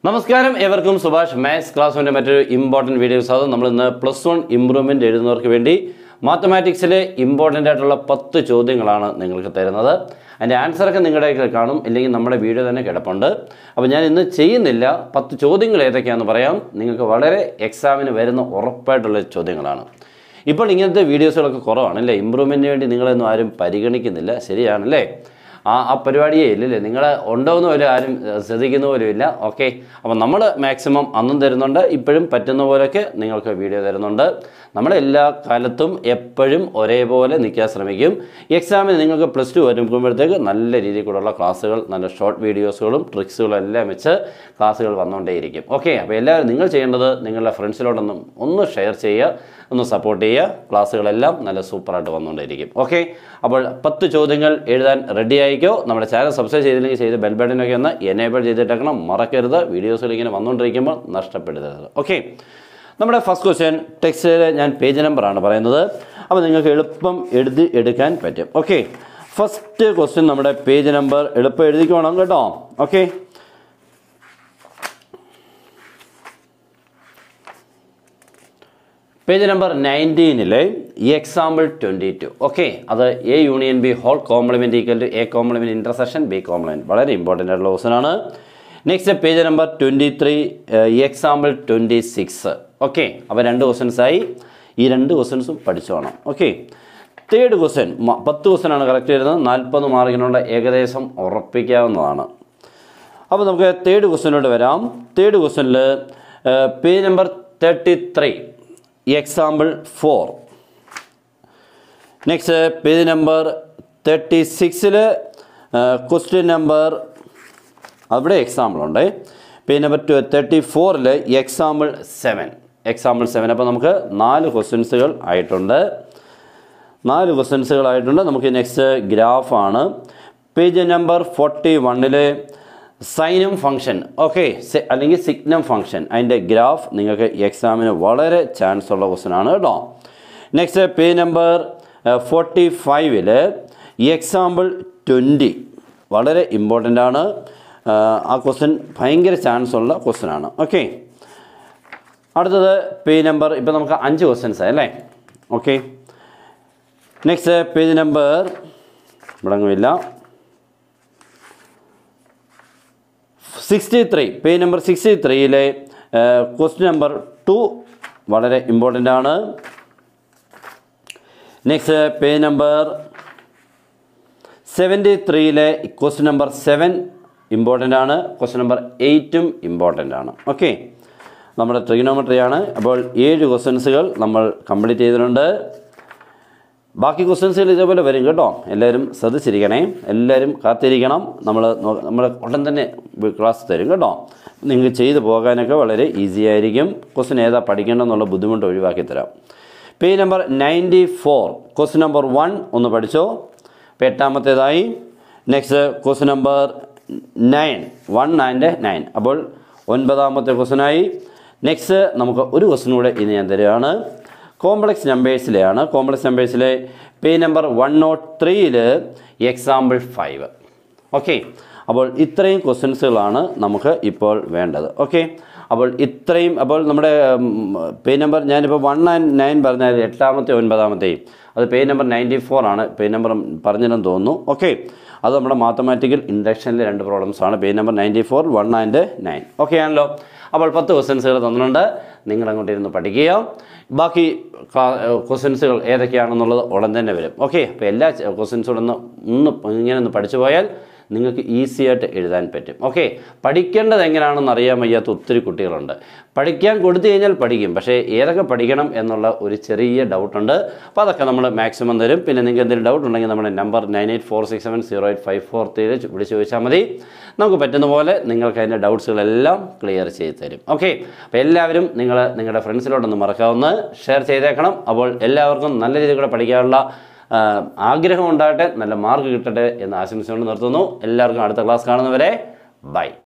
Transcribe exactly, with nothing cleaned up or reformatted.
നമസ്കാരം ഏവർക്കും സുഭാഷ് മാത്സ് ക്ലാസ്സിന്റെ മറ്റൊരു ഇമ്പോർട്ടന്റ് വീഡിയോസ് ആണ്. നമ്മൾ ഇന്ന് പ്ലസ് വൺ ഇംപ്രൂവ്മെന്റ് എഴുതുന്നവർക്ക് വേണ്ടി മാത്തമാറ്റിക്സിലെ ഇമ്പോർട്ടൻ്റ് ആയിട്ടുള്ള പത്ത് ചോദ്യങ്ങളാണ് നിങ്ങൾക്ക് തരുന്നത്. അതിൻ്റെ ആൻസറൊക്കെ നിങ്ങളുടെ കയ്യിൽ കാണും, ഇല്ലെങ്കിൽ നമ്മുടെ വീഡിയോ തന്നെ കിടപ്പുണ്ട്. അപ്പോൾ ഞാൻ ഇന്ന് ചെയ്യുന്നില്ല, പത്ത് ചോദ്യങ്ങൾ ഏതൊക്കെയാണെന്ന് പറയാം. നിങ്ങൾക്ക് വളരെ എക്സാമിന് വരുന്ന ഉറപ്പായിട്ടുള്ള ചോദ്യങ്ങളാണ്. ഇപ്പോൾ ഇങ്ങനത്തെ വീഡിയോസുകളൊക്കെ കുറവാണ് അല്ലേ, ഇമ്പ്രൂവ്മെൻറ്റിന് വേണ്ടി നിങ്ങളൊന്നും ആരും പരിഗണിക്കുന്നില്ല, ശരിയാണല്ലേ? ആ ആ പരിപാടിയേ ഇല്ലല്ലേ, നിങ്ങൾ ഉണ്ടോയെന്ന് പോലും ആരും ശ്രദ്ധിക്കുന്ന പോലും ഇല്ല. ഓക്കെ, അപ്പോൾ നമ്മൾ മാക്സിമം അന്നും തരുന്നുണ്ട്, ഇപ്പോഴും പറ്റുന്ന പോലെയൊക്കെ നിങ്ങൾക്ക് വീഡിയോ തരുന്നുണ്ട്. നമ്മളെല്ലാ കാലത്തും എപ്പോഴും ഒരേപോലെ നിൽക്കാൻ ശ്രമിക്കും. എക്സാമിന് നിങ്ങൾക്ക് പ്ലസ് ടു വരുമ്പോഴത്തേക്ക് നല്ല രീതിയിൽ കൂടെയുള്ള ക്ലാസ്സുകൾ, നല്ല ഷോർട്ട് വീഡിയോസുകളും ട്രിക്സുകളും എല്ലാം വെച്ച് ക്ലാസ്സുകൾ വന്നുകൊണ്ടേയിരിക്കും. ഓക്കെ, അപ്പോൾ എല്ലാവരും നിങ്ങൾ ചെയ്യേണ്ടത് നിങ്ങളുടെ ഫ്രണ്ട്സിലോടൊന്നും ഒന്ന് ഷെയർ ചെയ്യുക, ഒന്ന് സപ്പോർട്ട് ചെയ്യുക. ക്ലാസ്സുകളെല്ലാം നല്ല സൂപ്പറായിട്ട് വന്നുകൊണ്ടേയിരിക്കും. ഓക്കെ, അപ്പോൾ പത്ത് ചോദ്യങ്ങൾ എഴുതാൻ റെഡി ആയിക്കോ. നമ്മുടെ ചാനൽ സബ്സ്ക്രൈബ് ചെയ്തില്ലെങ്കിൽ ചെയ്ത് ബെൽ ബട്ടനൊക്കെ ഒന്ന് എനേബിൾ ചെയ്തിട്ടേക്കണം, മറക്കരുത്. വീഡിയോസുകൾ ഇങ്ങനെ വന്നുകൊണ്ടിരിക്കുമ്പോൾ നഷ്ടപ്പെടരുത്. ഓക്കെ, നമ്മുടെ ഫസ്റ്റ് ക്വസ്റ്റ്യൻ ടെക്സ്റ്റിൽ ഞാൻ പേജ് നമ്പറാണ് പറയുന്നത്, അപ്പോൾ നിങ്ങൾക്ക് എളുപ്പം എഴുതി എടുക്കാൻ പറ്റും. ഓക്കെ, ഫസ്റ്റ് ക്വസ്റ്റ്യൻ നമ്മുടെ പേജ് നമ്പർ എളുപ്പം എഴുതിക്കോണം കേട്ടോ. ഓക്കെ, പേജ് നമ്പർ നയൻറ്റീനിലെ എക്സാമ്പിൾ ട്വൻറ്റി ടു. ഓക്കെ, അത് A union B whole complement equal to A complement intersection B complement, വളരെ ഇമ്പോർട്ടൻ്റ് ആയിട്ടുള്ള ക്വസ്റ്റനാണ്. Next page number twenty three example twenty six. Okay, അപ്പോൾ രണ്ട് ക്വസ്റ്റൻസായി, ഈ രണ്ട് ക്വസ്റ്റൻസും പഠിച്ചോണം. ഓക്കെ, തേർഡ് ക്വസ്റ്റ്യൻ പത്ത് ക്വസ്റ്റനാണ് കറക്റ്റ് വരുന്നത്, നാൽപ്പത് മാർക്കിനുള്ള ഏകദേശം ഉറപ്പിക്കാവുന്നതാണ്. അപ്പോൾ നമുക്ക് തേർഡ് ക്വസ്റ്റ്യനോട് വരാം. തേർഡ് ക്വസ്റ്റ്യനിൽ page number thirty three example four. Next page number thirty സിക്സിൽ ക്വസ്റ്റ്യൻ നമ്പർ, അവിടെ എക്സാമ്പിൾ ഉണ്ട്. പേജ് നമ്പർ ടു തേർട്ടി ഫോറിൽ എക്സാമ്പിൾ സെവൻ. Example seven. അപ്പോൾ നമുക്ക് നാല് ക്വസ്റ്റ്യൻസുകൾ ആയിട്ടുണ്ട്, നാല് ക്വസ്റ്റ്യൻസുകൾ ആയിട്ടുണ്ട്. നമുക്ക് നെക്സ്റ്റ് ഗ്രാഫാണ്. പേജ് നമ്പർ ഫോർട്ടി വണ്ണിലെ സൈനം ഫംഗ്ഷൻ, ഓക്കെ, അല്ലെങ്കിൽ സിഗ്നം ഫംഗ്ഷൻ, അതിൻ്റെ ഗ്രാഫ് നിങ്ങൾക്ക് എക്സാമിന് വളരെ ചാൻസ് ഉള്ള ക്വസ്റ്റ്യൻ ആണ് കേട്ടോ. നെക്സ്റ്റ് പേജ് നമ്പർ ഫോർട്ടി ഫൈവിൽ എക്സാമ്പിൾ ട്വൻറ്റി, വളരെ ഇമ്പോർട്ടൻ്റ് ആണ്. ആ ക്വസ്റ്റ്യൻ ഭയങ്കര ചാൻസ് ഉള്ള ക്വസ്റ്റ്യൻ ആണ്. ഓക്കെ, അടുത്തത് പേജ് നമ്പർ, ഇപ്പോൾ നമുക്ക് അഞ്ച് ക്വസ്റ്റ്യൻസ് ആയി അല്ലേ. ഓക്കെ, നെക്സ്റ്റ് പേജ് നമ്പർ മുടങ്ങുമില്ല sixty three. Page number sixty ത്രീയിലെ ക്വസ്റ്റ്യൻ നമ്പർ ടു വളരെ ഇമ്പോർട്ടൻ്റ് ആണ്. നെക്സ്റ്റ് പേജ് നമ്പർ സെവൻറ്റി ത്രീയിലെ ക്വസ്റ്റ്യൻ നമ്പർ സെവൻ ഇമ്പോർട്ടൻ്റ് ആണ്. ക്വസ്റ്റ്യൻ നമ്പർ എയ്റ്റും ഇമ്പോർട്ടൻ്റ് ആണ്. ഓക്കെ, നമ്മുടെ ട്രിഗണോമെട്രി ആണ്. അപ്പോൾ ഏഴ് ക്വസ്റ്റ്യൻസുകൾ നമ്മൾ കംപ്ലീറ്റ് ചെയ്തിട്ടുണ്ട്. ബാക്കി ക്വസ്റ്റ്യൻസുകൾ ഇതേപോലെ വരും കേട്ടോ. എല്ലാവരും ശ്രദ്ധിച്ചിരിക്കണേ, എല്ലാവരും കാത്തിരിക്കണം. നമ്മൾ നമ്മൾ ഉടൻ തന്നെ ക്ലാസ് തരും കേട്ടോ. നിങ്ങൾക്ക് ചെയ്തു പോകാനൊക്കെ വളരെ ഈസി ആയിരിക്കും. ക്വസ്റ്റ്യൻ ഏതാ പഠിക്കേണ്ടതെന്നുള്ള ബുദ്ധിമുട്ട് ഒഴിവാക്കി തരാം. Page number ninety four question number one ഒന്ന് പഠിച്ചോ, ഇപ്പോൾ എട്ടാമത്തേതായി. Next question number nine, one and nine, അപ്പോൾ ഒൻപതാമത്തെ ക്വസ്റ്റ്യനായി. നെക്സ്റ്റ് നമുക്ക് ഒരു ക്വസ്റ്റ്യൻ കൂടെ ഇനി ഞാൻ തരികയാണ്, കോംപ്ലക്സ് നമ്പേഴ്സിലെയാണ്. കോംപ്ലക്സ് നമ്പേഴ്സിലെ പേജ് നമ്പർ വൺ നോട്ട് ത്രീയിൽ എക്സാമ്പിൾ ഫൈവ്. ഓക്കെ, അപ്പോൾ ഇത്രയും ക്വസ്റ്റ്യൻസുകളാണ് നമുക്ക് ഇപ്പോൾ വേണ്ടത്. ഓക്കെ, അപ്പോൾ ഇത്രയും, അപ്പോൾ നമ്മുടെ പേജ് നമ്പർ ഞാനിപ്പോൾ വൺ ആൻഡ് നയൻ പറഞ്ഞാൽ എട്ടാമത്തെ ഒൻപതാമത്തെയും, അത് പേജ് നമ്പർ നയൻറ്റി ഫോർ ആണ്. പേജ് നമ്പർ പറഞ്ഞില്ലെന്ന് തോന്നുന്നു. ഓക്കെ, അത് നമ്മുടെ മാത്തമാറ്റിക്കൽ ഇൻഡക്ഷനിലെ രണ്ട് പ്രോബ്ലംസ് ആണ്. Page number ninety four, one and nine. Okay ആണല്ലോ. അപ്പോൾ പത്ത് ക്വസ്റ്റ്യൻസുകൾ തന്നിട്ടുണ്ട്, നിങ്ങൾ അങ്ങോട്ട് ഇരുന്ന് പഠിക്കുക. ബാക്കി ക്വസ്റ്റ്യൻസുകൾ ഏതൊക്കെയാണെന്നുള്ളത് ഉടൻ തന്നെ വരും. ഓക്കെ, അപ്പോൾ എല്ലാ ക്വസ്റ്റ്യൻസും ഒന്ന് ഒന്ന് ഇങ്ങനെ ഒന്ന് പഠിച്ചു പോയാൽ നിങ്ങൾക്ക് ഈസി ആയിട്ട് എഴുതാൻ പറ്റും. ഓക്കെ, പഠിക്കേണ്ടത് എങ്ങനെയാണെന്ന് അറിയാൻ വയ്യാത്ത ഒത്തിരി കുട്ടികളുണ്ട്. പഠിക്കാൻ കൊടുത്തു കഴിഞ്ഞാൽ പഠിക്കും, പക്ഷേ ഏതൊക്കെ പഠിക്കണം എന്നുള്ള ഒരു ചെറിയ ഡൗട്ടുണ്ട്. അപ്പോൾ അതൊക്കെ നമ്മൾ മാക്സിമം തരും. പിന്നെ നിങ്ങൾക്ക് എന്തെങ്കിലും ഡൗട്ട് ഉണ്ടെങ്കിൽ നമ്മുടെ number nine eight four six seven zero eight five four ത്രീയിൽ വിളിച്ച് ചോദിച്ചാൽ മതി. നമുക്ക് പറ്റുന്ന പോലെ നിങ്ങൾക്ക് അതിൻ്റെ ഡൗട്ട്സുകളെല്ലാം ക്ലിയർ ചെയ്ത് തരും. ഓക്കെ, അപ്പോൾ എല്ലാവരും നിങ്ങൾ നിങ്ങളുടെ ഫ്രണ്ട്സിലോട്ടൊന്ന് മറക്കാവുന്ന ഷെയർ ചെയ്തേക്കണം. അപ്പോൾ എല്ലാവർക്കും നല്ല രീതിയിൽ കൂടെ പഠിക്കാനുള്ള ആഗ്രഹം ഉണ്ടാകട്ടെ, നല്ല മാർക്ക് കിട്ടട്ടെ എന്ന് ആശംസിച്ചുകൊണ്ട് നിർത്തുന്നു. എല്ലാവർക്കും അടുത്ത ക്ലാസ് കാണുന്നവരെ ബൈ.